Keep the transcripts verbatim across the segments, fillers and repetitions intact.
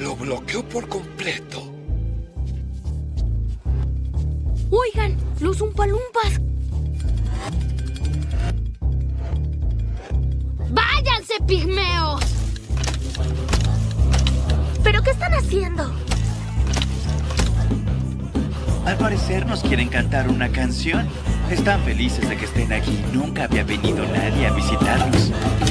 Lo bloqueó por completo. Oigan, los Umpalumpas. ¡Váyanse, pigmeos! ¿Pero qué están haciendo? Al parecer nos quieren cantar una canción. Están felices de que estén aquí. Nunca había venido nadie a visitarnos.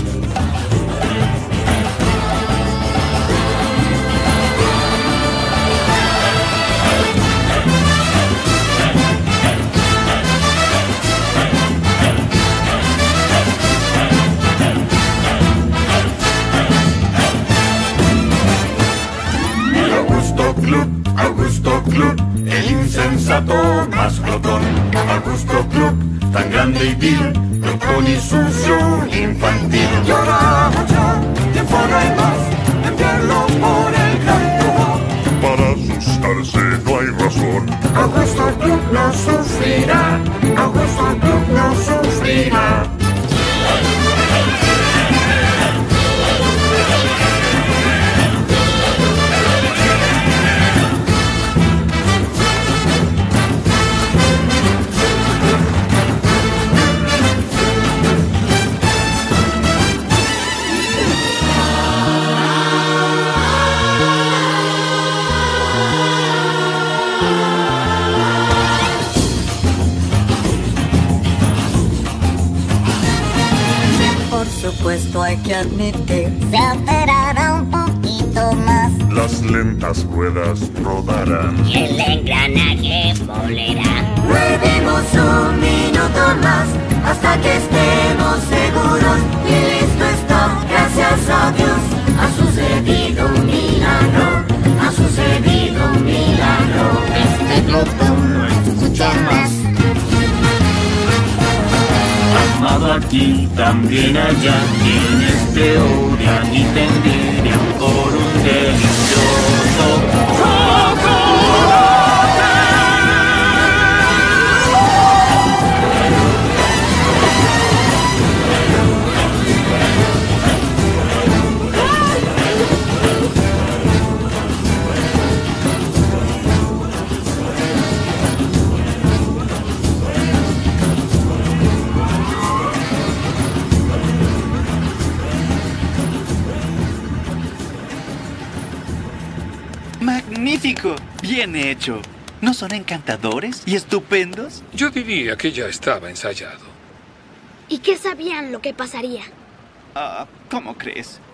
Augusto Club, Augusto Club, el insensato más glotón. Augusto Club, tan grande y vil, glotón y sucio, infantil. Llora mucho, tiempo no hay más, enviarlo por el gran tubo. Para asustarse no hay razón. Augusto Club no sufrirá, Augusto Club no sufrirá. Por supuesto hay que admitir, se alterará un poquito más. Las lentas ruedas rodarán. Y el engranaje molerá. Ruedemos un minuto más, hasta que estemos seguros. Y listo está, gracias a Dios. Ha sucedido un milagro, ha sucedido un milagro. Este glotón no escucha más. Amado aquí, también allá, quienes te odian y te envidian por un delicioso chocolate. ¡Magnífico! Bien hecho. ¿No son encantadores y estupendos? Yo diría que ya estaba ensayado. ¿Y qué sabían lo que pasaría? Ah, ¿cómo crees?